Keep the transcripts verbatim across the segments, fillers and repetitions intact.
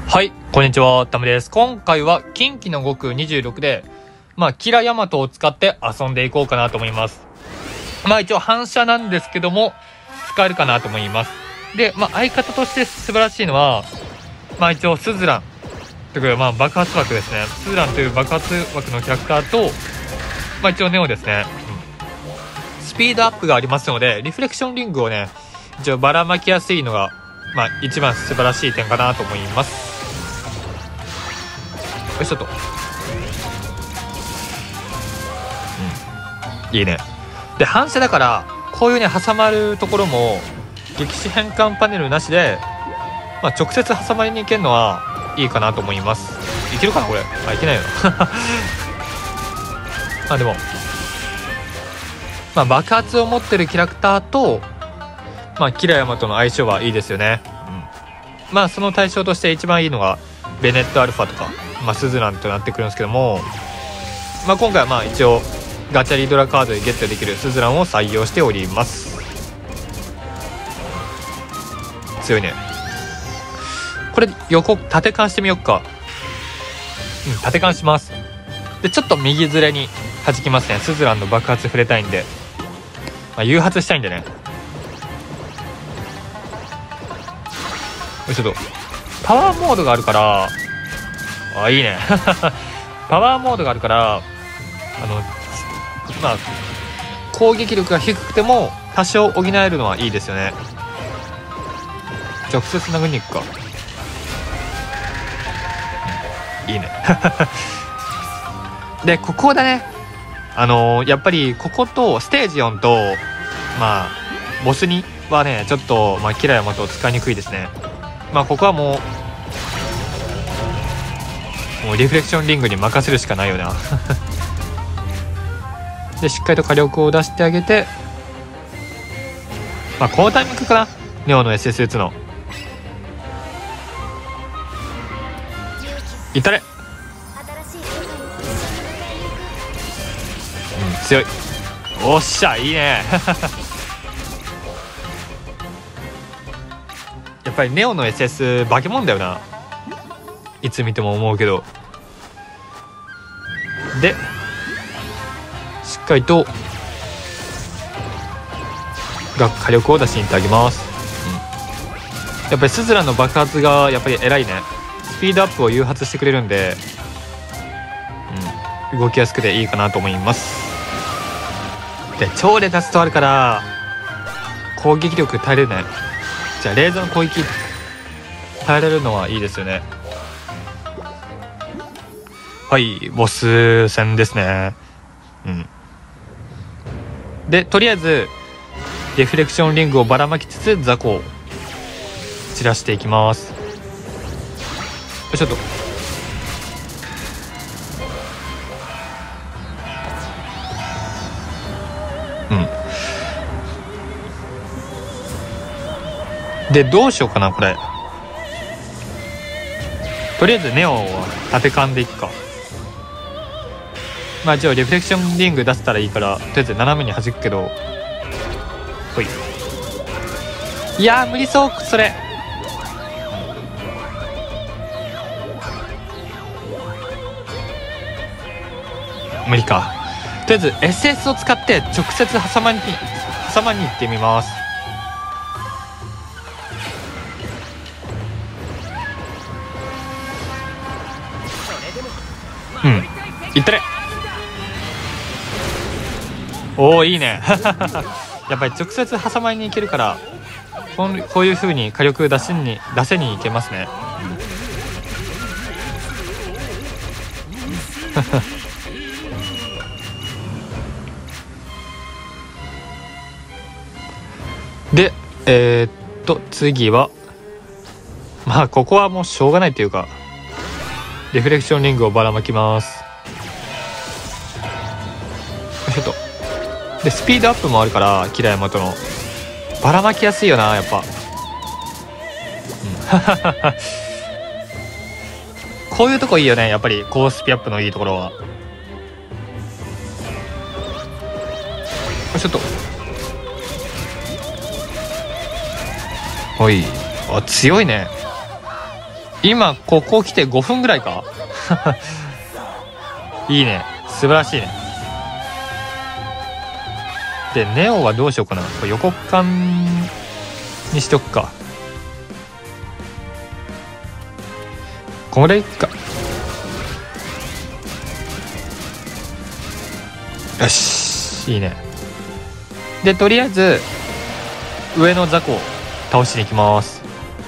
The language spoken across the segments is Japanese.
はい、こんにちは、タムです。今回は近畿のごくにじゅうろくで、まあ、キラヤマトを使って遊んでいこうかなと思います。まあ一応反射なんですけども、使えるかなと思います。で、まあ相方として素晴らしいのは、まあ一応スズラン、というかまあ爆発枠ですね。スズランという爆発枠のキャラクターと、まあ一応ネオですね。うん、スピードアップがありますので、リフレクションリングをね、一応ばらまきやすいのが、まあ一番素晴らしい点かなと思います。よいしょと、うん、いいね。で反射だからこういうね挟まるところも撃死変換パネルなしで、まあ、直接挟まりに行けるのはいいかなと思います。いけるかなこれ。あ、いけないよなまあでも、まあ、爆発を持ってるキャラクターと、まあ、キラヤマトの相性はいいですよね。うん、まあその対象として一番いいのがベネットアルファとか、まあ、スズランとなってくるんですけども、まあ、今回はまあ一応ガチャリドラカードでゲットできるスズランを採用しております。強いね。これ横縦貫してみよっか。うん、縦貫します。でちょっと右ずれに弾きますね。スズランの爆発触れたいんで、まあ、誘発したいんでね。ちょっとパワーモードがあるから、あ、いいねパワーモードがあるから、あのまあ攻撃力が低くても多少補えるのはいいですよね。直接殴りに行くか。いいねでここだね。あのー、やっぱりこことステージよんとまあボスにはねちょっと、まあ、キラヤマトを使いにくいですね。まあここはもうもうリフレクションリングに任せるしかないよなでしっかりと火力を出してあげて、まあこのタイミングかな、ネオの エスエス 打つの。いったれ。うん、強い。おっしゃ、いいねやっぱりネオの エスエス 化け物だよな、いつ見ても思うけど。でしっかりとが火力を出しに行ってあげます。うん、やっぱりスズランの爆発がやっぱり偉いね。スピードアップを誘発してくれるんで、うん、動きやすくていいかなと思います。で超レタスとあるから攻撃力耐えれるね。じゃあレーザーの攻撃耐えれるのはいいですよね。はい、ボス戦ですね。うん。でとりあえずリフレクションリングをばらまきつつ雑魚を散らしていきます。ちょっとうんでどうしようかなこれ。とりあえずネオは縦勘でいくか。まあ一応リフレクションリング出せたらいいからとりあえず斜めに弾くけど、ほい。いやー無理そうそれ。無理か。とりあえず エスエス を使って直接挟まに挟まに行ってみます。うん、いったれ。おおいいねやっぱり直接挟まりに行けるからこう、こういう風に火力出しに出せに行けますね。でえー、っと次はまあここはもうしょうがないというかリフレクションリングをばらまきます。ちょっとでスピードアップもあるからキラヤマトのばらまきやすいよなやっぱ、うん、こういうとこいいよねやっぱり。高スピアップのいいところはちょっとおい、あ強いね。 今ここ来てごふんぐらいかいいね、素晴らしいね。でネオはどうしようかな。これ横間にしとくか。これいっか。よし、いいね。でとりあえず上の雑魚を倒しに行きます。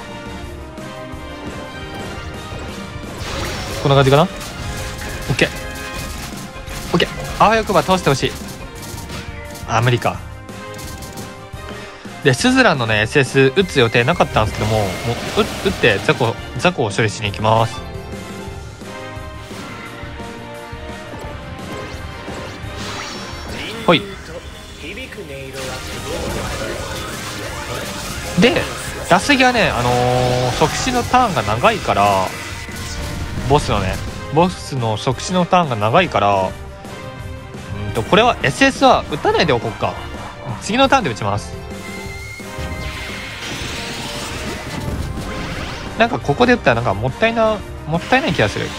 こんな感じかな。 OK OK。 あわよくば倒してほしい。あ、無理か。でスズランのね エスエス 撃つ予定なかったんですけども、もう撃って雑魚雑魚を処理しに行きます。ほい。でラスギはね、あのー、即死のターンが長いから、ボスのねボスの即死のターンが長いから、うんとこれは エスエス は打たないでおこうか。次のターンで打ちます。なんかここで打ったらなんかもったいなもったいない気がする。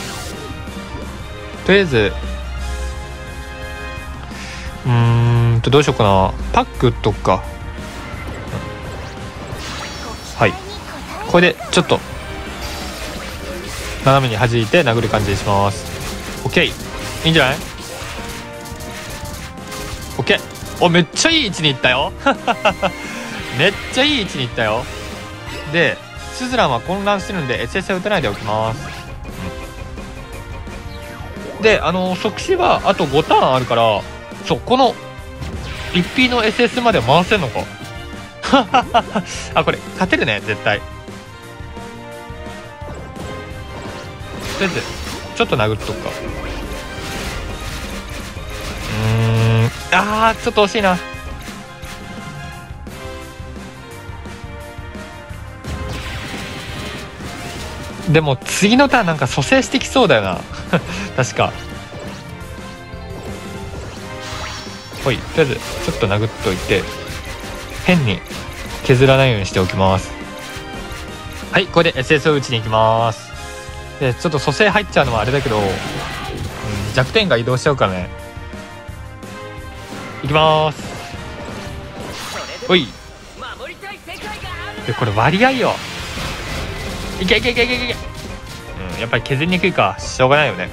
とりあえずうーんとどうしようかな。パック打っとくか。はい、これでちょっと斜めに弾いて殴る感じにします。 OK、 いいんじゃない。 OK。 お、めっちゃいい位置にいったよめっちゃいい位置にいったよ。でスズランは混乱してるんで エスエス は打たないでおきます。であの即死はあとごターンあるから、そうこの いちピー の エスエス まで回せんのかあ、これ勝てるね絶対。とりあえずちょっと殴っとくか。うーん、あーちょっと惜しいな。でも次のターンなんか蘇生してきそうだよな確か。ほい、とりあえずちょっと殴っといて変に削らないようにしておきます。はい、これで エスエス を打ちに行きます。でちょっと蘇生入っちゃうのはあれだけど、うん、弱点が移動しちゃうからね。いきます。ほい。でこれ割合よ。いけいけいけいけいけ。うん、やっぱり削りにくいか、しょうがないよね。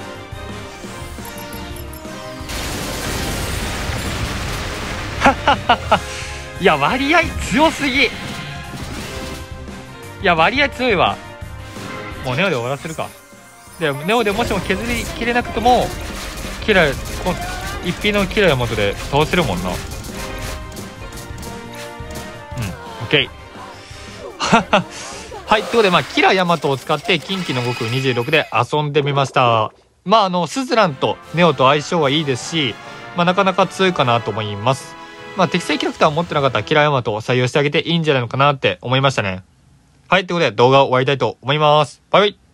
いや割合強すぎ。いや割合強いわ。もうネオで終わらせるか。でネオでもしも削りきれなくてもキラ一品のキラヤマトで倒せるもんな。うん、 OK はい、ということでまあキラヤマトを使って近畿のごくにじゅうろくで遊んでみました。まああのスズランとネオと相性はいいですし、まあ、なかなか強いかなと思います。まあ適正キャラクターを持ってなかったらキラヤマトを採用してあげていいんじゃないのかなって思いましたね。はい、ということで動画を終わりたいと思います。バイバイ。